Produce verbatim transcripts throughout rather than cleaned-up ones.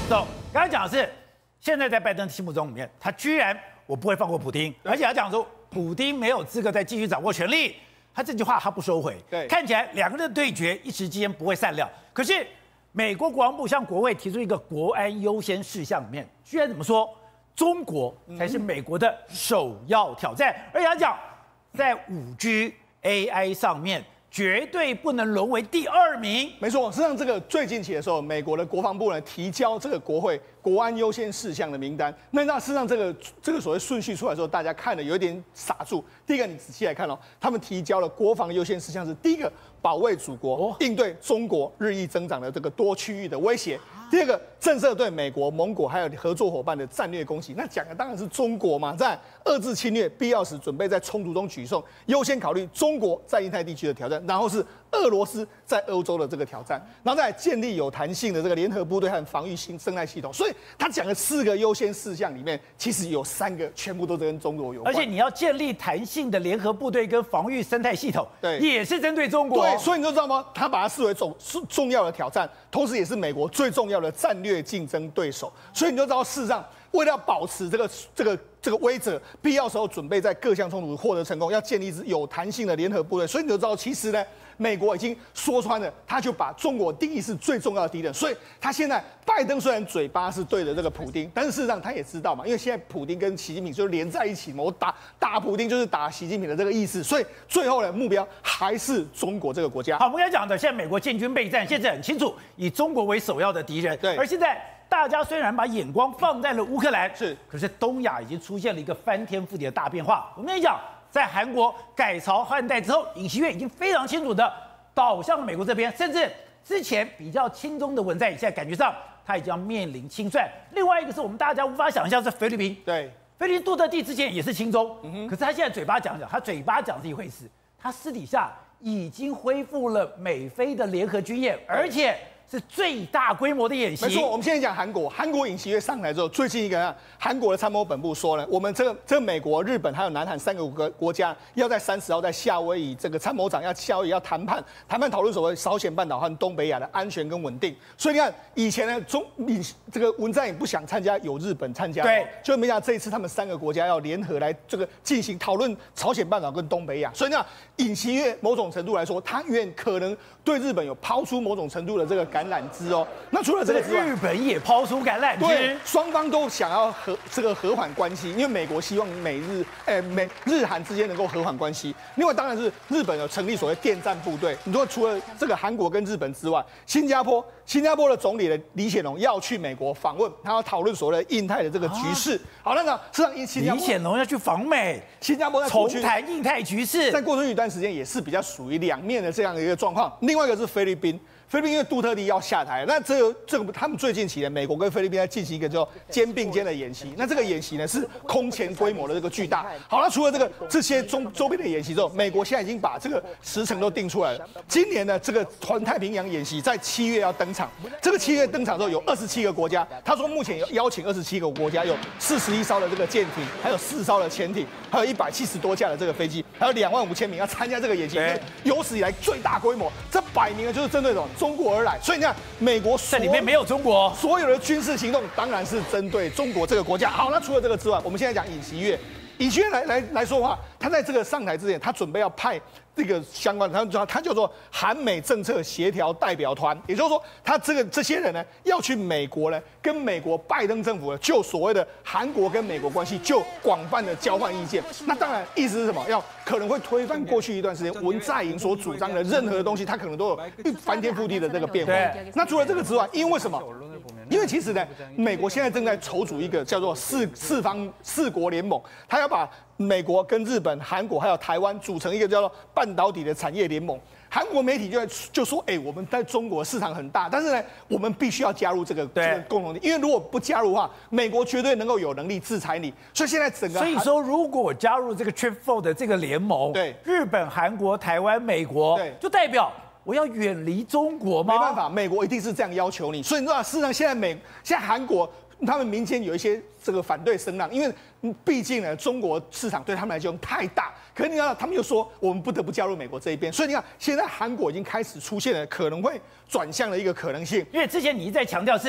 走，刚才讲的是，现在在拜登心目中里面，他居然我不会放过普丁，而且他讲说普丁没有资格再继续掌握权力，他这句话他不收回。 对， 看起来两个人的对决一时之间不会散了。可是美国国防部向国会提出一个国安优先事项里面，居然怎么说？中国才是美国的首要挑战，而且他讲在五 G A I 上面。绝对不能沦为第二名。 没错，实际上这个最近期的时候，美国的国防部呢提交这个国会国安优先事项的名单。那那事实上这个这个所谓顺序出来的时候，大家看了有一点傻住。第一个，你仔细来看哦，他们提交了国防优先事项是第一个保卫祖国，应对中国日益增长的这个多区域的威胁。第二个，震慑对美国、盟国还有合作伙伴的战略攻击。那讲的当然是中国嘛，在遏制侵略，必要时准备在冲突中举送，优先考虑中国在印太地区的挑战，然后是俄罗斯在欧洲的这个挑战，然后再来建立有弹性的这个联合部队和防御性生态系统。所以他讲的四个优先事项里面，其实有三个全部都跟中国有关。 而且你要建立弹性的联合部队跟防御生态系统， 对， 也是针对中国。 对，所以你就知道吗？他把它视为重重要的挑战，同时也是美国最重要的战略竞争对手。所以你就知道，事实上为了要保持这个这个这个威慑，必要时候准备在各项冲突获得成功，要建立一支有弹性的联合部队。所以你就知道，其实呢，美国已经说穿了，他就把中国定义是最重要的敌人。所以他现在拜登虽然嘴巴是对着这个普丁，但是事实上他也知道嘛，因为现在普丁跟习近平就连在一起嘛，我打打普丁就是打习近平的这个意思。所以最后呢，目标还是中国这个国家。 好，我们刚才讲的，现在美国建军备战，现在很清楚，以中国为首要的敌人。 对， 而现在。大家虽然把眼光放在了乌克兰， 是， 可是东亚已经出现了一个翻天覆地的大变化。我跟你讲，在韩国改朝换代之后，尹锡悦已经非常清楚的倒向了美国这边，甚至之前比较亲中的文在寅，现在感觉上他已经要面临清算。另外一个是我们大家无法想象是菲律宾， 对， 菲律宾杜特地之前也是亲中，嗯、可是他现在嘴巴讲讲，他嘴巴讲是一回事，他私底下已经恢复了美菲的联合军演，而且。是最大规模的演习。 没错，我们现在讲韩国，韩国尹锡悦上台之后，最近一个韩国的参谋本部说呢，我们这个这个美国、日本还有南韩三个国国家，要在三十号在夏威夷，这个参谋长要夏威夷要谈判，谈判讨论所谓朝鲜半岛和东北亚的安全跟稳定。所以你看，以前呢，中尹这个文在寅不想参加，有日本参加， 对， 就没想到这一次他们三个国家要联合来这个进行讨论朝鲜半岛跟东北亚。所以呢，尹锡悦某种程度来说，他愿可能对日本有抛出某种程度的这个橄榄枝哦。那除了这个之外， 日本也抛出橄榄枝， 对，双方都想要和这个和缓关系，因为美国希望美日诶、欸、美日韩之间能够和缓关系。另外，当然是日本有成立所谓电战部队。你说除了这个韩国跟日本之外，新加坡新加坡的总理的李显龙要去美国访问，他要讨论所谓的印太的这个局势。啊、好，那个实际上新加坡李显龙要去访美， 新加坡在重谈印太局势， 在过去一段时间也是比较属于两面的这样的一个状况。另外一个是菲律宾。菲律宾因为杜特地要下台，那这个这个他们最近期呢，美国跟菲律宾在进行一个叫肩并肩的演习。那这个演习呢是空前规模的这个巨大。好了，除了这个这些中周边的演习之后，美国现在已经把这个时程都定出来了。今年呢，这个环太平洋演习在七月要登场。这个七月登场之后，有二十七个国家。他说目前有邀请二十七个国家，有四十一艘的这个舰艇，还有四艘的潜艇，还有一百七十多架的这个飞机，还有两万五千名要参加这个演习，有史以来最大规模。这摆明了就是针对这种。中国而来，所以你看，美国这里面没有中国， 所有的军事行动当然是针对中国这个国家。好，那除了这个之外，我们现在讲尹锡悦，尹锡悦来来来说话，他在这个上台之前，他准备要派这个相关的，他他叫做韩美政策协调代表团，也就是说，他这个这些人呢要去美国呢，跟美国拜登政府呢就所谓的韩国跟美国关系就广泛的交换意见。那当然意思是什么？要可能会推翻过去一段时间文在寅所主张的任何东西，他可能都有翻天覆地的这个变化。那除了这个之外，因为什么？因为其实呢，美国现在正在筹组一个叫做四四方四国联盟，他要把美国跟日本、韩国还有台湾组成一个叫做半导体的产业联盟。韩国媒体就就说，哎、欸，我们在中国市场很大，但是呢，我们必须要加入这个这个共同体，因为如果不加入的话，美国绝对能够有能力制裁你。所以现在整个， 所以说，如果加入这个 Trip Four 的这个联盟， 对， 日本、韩国、台湾、美国，对，就代表。我要远离中国吗？ 没办法，美国一定是这样要求你。所以你知道，事实上现在美现在韩国他们民间有一些这个反对声浪，因为毕竟呢，中国市场对他们来讲太大。可是你看，他们又说我们不得不加入美国这一边。所以你看，现在韩国已经开始出现了可能会转向的一个可能性。 因为之前你一再强调是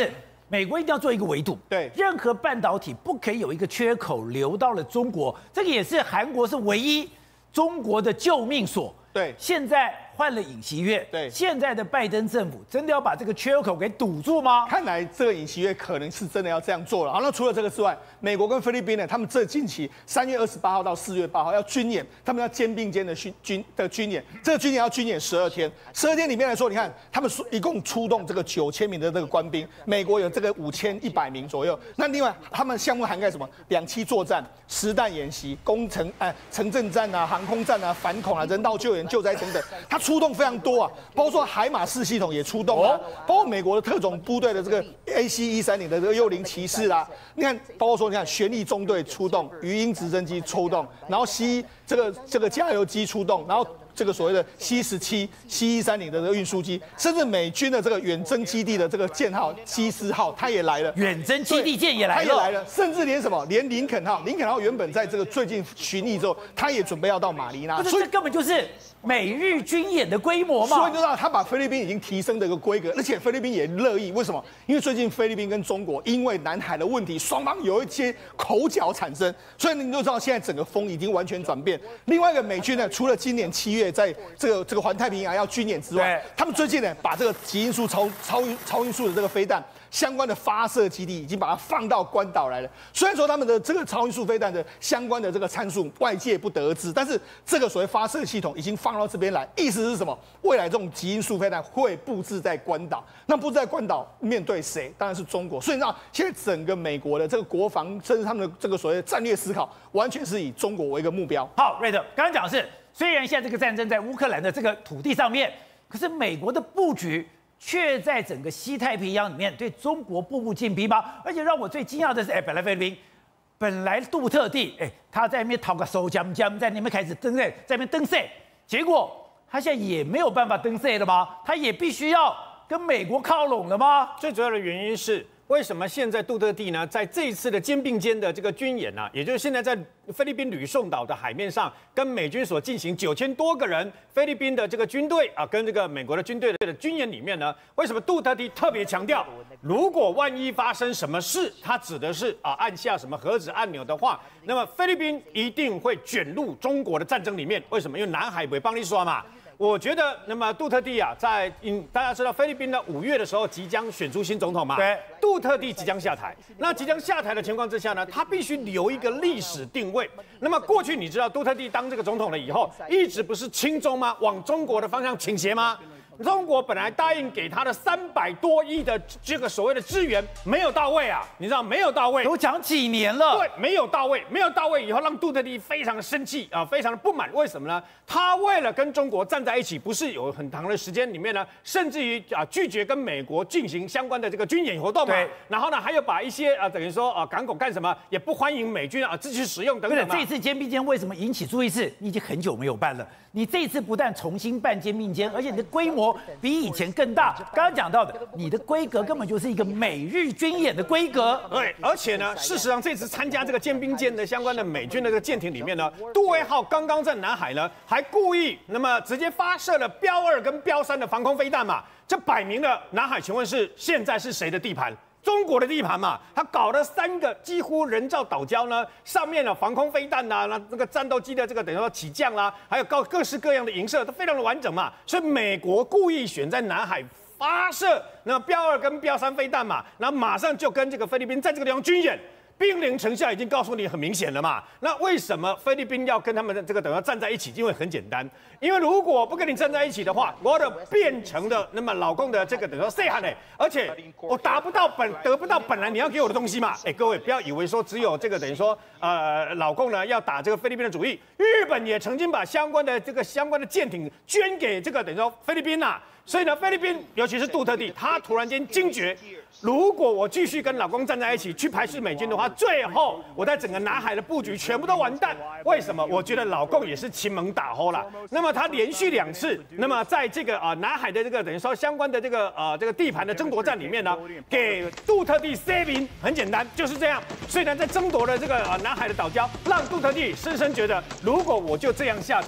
美国一定要做一个围堵， 对， 任何半导体不可以有一个缺口流到了中国，这个也是韩国是唯一中国的救命所。 对， 现在换了尹锡悦， 对， 现在的拜登政府真的要把这个缺口给堵住吗？ 看来这个尹锡悦可能是真的要这样做了。好，那除了这个之外，美国跟菲律宾呢，他们这近期三月二十八号到四月八号要军演，他们要肩并肩的军军的军演，这个军演要军演十二天，十二天里面来说，你看他们一共出动这个九千名的这个官兵，美国有这个五千一百名左右。那另外他们项目涵盖什么？两栖作战、实弹演习、工程哎城镇战啊、航空战啊、反恐啊、人道救援、救灾等等，它出动非常多啊，包括说海马式系统也出动啊，包括美国的特种部队的这个 A C 一三零的这个幽灵骑士啦，你看，包括说你看旋翼中队出动，鱼鹰直升机出动，然后 C 这个这个加油机出动，然后这个所谓的 C 十七、C 一三零的这个运输机，甚至美军的这个远征基地的这个舰号基斯号，它也来了， 远征基地舰也来了， 它也来了，甚至连什么，连林肯号，林肯号原本在这个最近巡弋之后，它也准备要到马尼拉， 所以这根本就是美日军演的规模嘛。 所以就知道他把菲律宾已经提升的一个规格，而且菲律宾也乐意，为什么？因为最近菲律宾跟中国因为南海的问题，双方有一些口角产生，所以你就知道现在整个风已经完全转变。另外一个美军呢，除了今年七月在这个这个环太平洋要军演之外，他们最近呢把这个极音速超超超音速的这个飞弹相关的发射基地已经把它放到关岛来了。虽然说他们的这个超音速飞弹的相关的这个参数外界不得而知，但是这个所谓发射系统已经放到这边来，意思是什么？未来这种极音速飞弹会布置在关岛，那布置在关岛面对谁？当然是中国。所以你知道，现在整个美国的这个国防，甚至他们的这个所谓的战略思考，完全是以中国为一个目标。 好，瑞德刚刚讲的是，虽然现在这个战争在乌克兰的这个土地上面，可是美国的布局却在整个西太平洋里面对中国步步进逼吗？而且让我最惊讶的是，哎，本来菲律宾本来杜特地，哎，他在那边讨个手江江，在那边开始登在在那边登赛，结果他现在也没有办法登赛了吗？他也必须要跟美国靠拢了吗？ 最主要的原因是，为什么现在杜特地呢，在这一次的肩并肩的这个军演呢、啊，也就是现在在菲律宾吕宋岛的海面上，跟美军所进行九千多个人菲律宾的这个军队啊，跟这个美国的军队的军演里面呢，为什么杜特地特别强调，如果万一发生什么事，他指的是啊按下什么核子按钮的话，那么菲律宾一定会卷入中国的战争里面。为什么？因为南海为邦利说嘛。我觉得，那么杜特地啊，在嗯，大家知道菲律宾呢五月的时候即将选出新总统嘛， 对， 杜特地即将下台。那即将下台的情况之下呢，他必须留一个历史定位。那么过去你知道杜特地当这个总统了以后，一直不是亲中吗？往中国的方向倾斜吗？中国本来答应给他的三百多亿的这个所谓的支援没有到位啊，你知道没有到位， 都讲几年了， 对，没有到位，没有到位以后，让杜特地非常的生气啊，非常的不满。为什么呢？他为了跟中国站在一起，不是有很长的时间里面呢，甚至于啊拒绝跟美国进行相关的这个军演活动嘛。 对， 然后呢，还有把一些啊等于说啊港口干什么也不欢迎美军啊自己使用等等。 这次肩并肩为什么引起注意？是你已经很久没有办了，你这一次不但重新办肩并肩，而且你的规模比以前更大。刚刚讲到的，你的规格根本就是一个美日军演的规格。 对，而且呢，事实上这次参加这个肩并肩的相关的美军的这个舰艇里面呢，杜威号刚刚在南海呢，还故意那么直接发射了标二跟标三的防空飞弹嘛，这摆明了南海，请问是现在是谁的地盘？中国的地盘嘛，他搞了三个几乎人造岛礁呢，上面的防空飞弹呐、啊，那这个战斗机的这个等于说起降啦、啊，还有各各式各样的营舍都非常的完整嘛，所以美国故意选在南海发射那标二跟标三飞弹嘛，然后马上就跟这个菲律宾在这个地方军演。兵临城下已经告诉你很明显了嘛，那为什么菲律宾要跟他们的这个等于站在一起？因为很简单，因为如果不跟你站在一起的话，我的变成了那么老公的这个等于说 say 喊呢，而且我达不到本得不到本来你要给我的东西嘛。哎，各位不要以为说只有这个等于说呃老公呢要打这个菲律宾的主意，日本也曾经把相关的这个相关的舰艇捐给这个等于说菲律宾呐、啊。所以呢，菲律宾尤其是杜特地，他突然间惊觉，如果我继续跟老公站在一起去排斥美军的话，最后我在整个南海的布局全部都完蛋。为什么？我觉得老公也是亲蒙打吼啦。那么他连续两次，那么在这个啊、呃、南海的这个等于说相关的这个呃这个地盘的争夺战里面呢，给杜特地 saving 很简单，就是这样。虽然在争夺了这个啊、呃、南海的岛礁，让杜特地深深觉得，如果我就这样下台，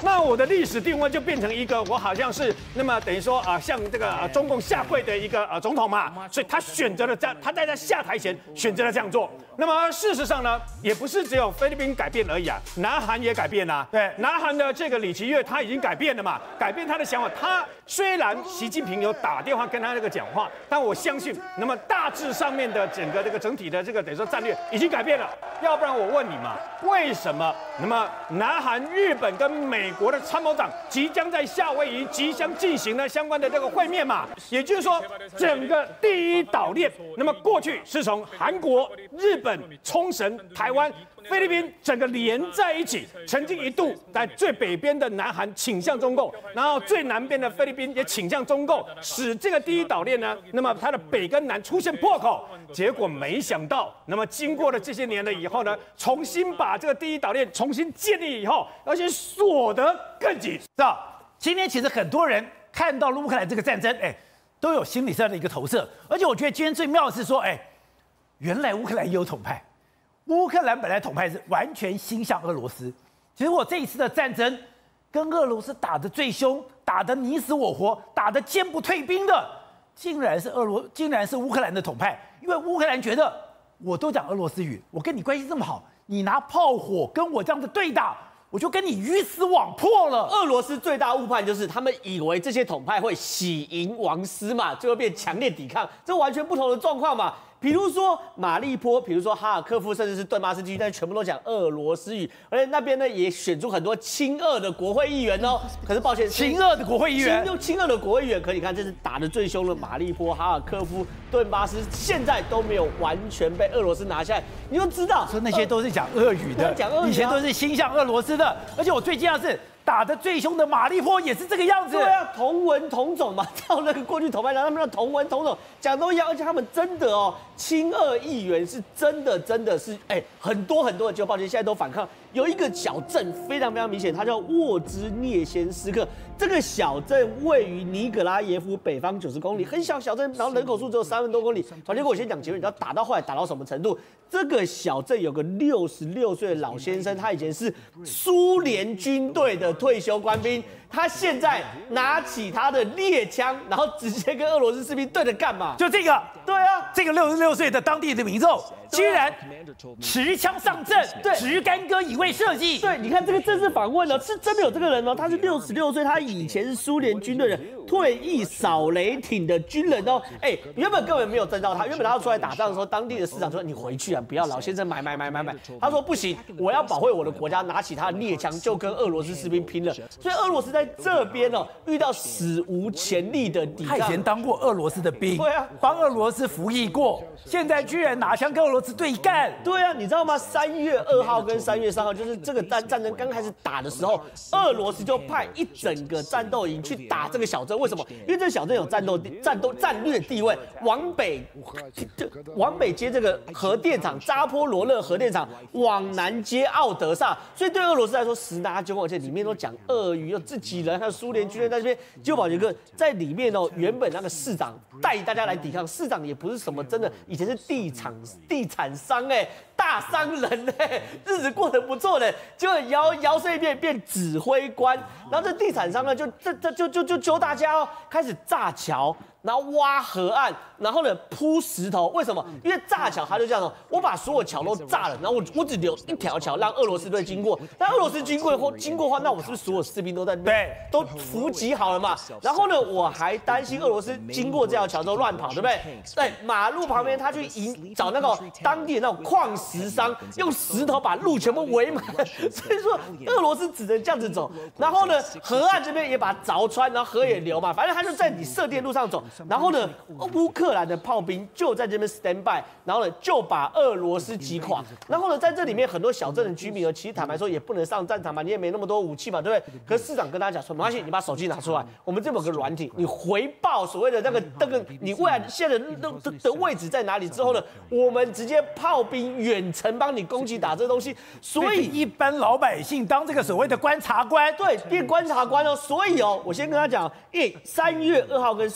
那我的历史定位就变成一个我好像是那么等于说啊，向这个啊中共下跪的一个呃总统嘛，所以他选择了这样，他在他下台前选择了这样做。那么事实上呢，也不是只有菲律宾改变而已啊，南韩也改变啦、啊。 对， 南韩的这个李奇岳他已经改变了嘛，改变他的想法。他虽然习近平有打电话跟他那个讲话，但我相信，那么大致上面的整个这个整体的这个等于说战略已经改变了。要不然我问你嘛，为什么那么南韩、日本跟美国的参谋长即将在夏威夷即将进行了相关的这个会面嘛？也就是说，整个第一岛链，那么过去是从韩国、日本、冲绳、台湾、菲律宾整个连在一起，曾经一度在最北边的南韩倾向中共，然后最南边的菲律宾也倾向中共，使这个第一岛链呢，那么它的北跟南出现破口。结果没想到，那么经过了这些年了以后呢，重新把这个第一岛链重新建立以后，而且锁得更紧。 是吧？今天其实很多人看到了乌克兰这个战争，哎，都有心理上的一个投射。而且我觉得今天最妙的是说，哎，原来乌克兰也有统派。乌克兰本来统派是完全心向俄罗斯，其实我这一次的战争跟俄罗斯打得最凶，打得你死我活，打得坚不退兵的，竟然是俄罗，竟然是乌克兰的统派。因为乌克兰觉得我都讲俄罗斯语，我跟你关系这么好，你拿炮火跟我这样子对打，我就跟你鱼死网破了。 俄罗斯最大误判就是他们以为这些统派会喜迎王师嘛，最后变强烈抵抗，这完全不同的状况嘛。比如说马利波，比如说哈尔科夫，甚至是顿巴斯地区，但全部都讲俄罗斯语，而且那边呢也选出很多亲俄的国会议员哦。可是抱歉， 亲俄的国会议员， 亲亲俄的国会议员，可你看这是打得最凶的马利波、哈尔科夫、顿巴斯，现在都没有完全被俄罗斯拿下来，你就知道， 说那些都是讲俄语的， 讲俄语、啊， 以前都是心向俄罗斯的。而且我最惊讶的是，打得最凶的马利波也是这个样子。 对啊，同文同种嘛，照那个过去统派，他们的同文同种讲都一样，而且他们真的哦，亲俄议员是真的真的是哎、欸、很多很多的，就抱歉现在都反抗。有一个小镇非常非常明显，它叫沃兹涅先斯克。这个小镇位于尼格拉耶夫北方九十公里，很小小镇，然后人口数只有三万多公里。好，结果我先讲结论，你知道打到后来打到什么程度？这个小镇有个六十六岁的老先生，他以前是苏联军队的退休官兵，他现在拿起他的猎枪，然后直接跟俄罗斯士兵对着干嘛？ 就这个， 对啊， 这个六十六岁的当地的民众，居然持枪上阵， 对， 持干戈以卫社稷。 对，你看这个政治访问呢，是真的有这个人哦，他是六十六岁，他以前是苏联军队的退役扫雷艇的军人哦。哎，原本根本没有征召他，原本他要出来打仗的时候，当地的市长说：“你回去啊，不要老先生买买买买买。”他说：“不行，我要保卫我的国家，拿起他的猎枪就跟俄罗斯士兵拼了。”所以俄罗斯在这边哦，遇到史无前例的抵抗。 他以前当过俄罗斯的兵， 对啊， 帮俄罗斯服役过，现在居然拿枪跟俄罗斯对干。 对啊，你知道吗？三月二号跟三月三号，就是这个战战争刚开始打的时候，俄罗斯就派一整个战斗营去打这个小镇。为什么？因为这个小镇有战斗战斗战略地位，往北往北接这个核电厂扎波罗热核电厂，往南接奥德萨，所以对俄罗斯来说十拿九稳，而且里面都讲俄语，有自己人，还有苏联军队在这边。就保杰哥在里面哦，原本那个市长带大家来抵抗，市长也不是什么真的，以前是地产地产商哎、欸，大商人哎、欸，日子过得不错的，结果摇摇身一变变指挥官，然后这地产商呢就这这就就就揪大家哦，开始炸桥。然后挖河岸，然后呢铺石头，为什么？因为炸桥，他就这样哦，我把所有桥都炸了，然后我我只留一条桥让俄罗斯队经过。但俄罗斯经过后经过的话，那我是不是所有士兵都在对都伏击好了嘛？然后呢，我还担心俄罗斯经过这条桥之后乱跑，对不对？对，马路旁边他去引找那个当地的那种矿石商，用石头把路全部围满，所以说俄罗斯只能这样子走。然后呢，河岸这边也把它凿穿，然后河也流嘛，反正他就在你射电路上走。然后呢，乌克兰的炮兵就在这边 stand by， 然后呢就把俄罗斯击垮。然后呢，在这里面很多小镇的居民呢，其实坦白说也不能上战场嘛，你也没那么多武器嘛，对不对？可是市长跟他讲说，没关系，你把手机拿出来，我们这边有个软体，你回报所谓的那个那个你未来现在的的的位置在哪里之后呢，我们直接炮兵远程帮你攻击打这东西。所以一般老百姓当这个所谓的观察官， 对，变观察官哦。所以哦，我先跟他讲，因为三月二号跟三月三号。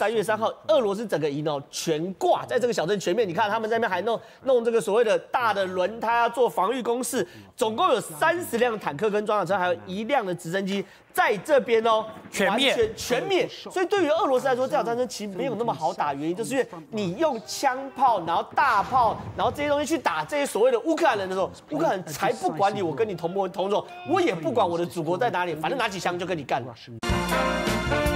号，俄罗斯整个营哦全挂在这个小镇全面。你看他们在那边还弄弄这个所谓的大的轮胎啊，做防御工事，总共有三十辆坦克跟装甲车，还有一辆的直升机在这边哦， 全灭全全灭。所以对于俄罗斯来说，这场战争其实没有那么好打，原因就是因为你用枪炮，然后大炮，然后这些东西去打这些所谓的乌克兰人的时候，乌克兰人才不管你，我跟你同文同种，我也不管我的祖国在哪里，反正拿起枪就跟你干了。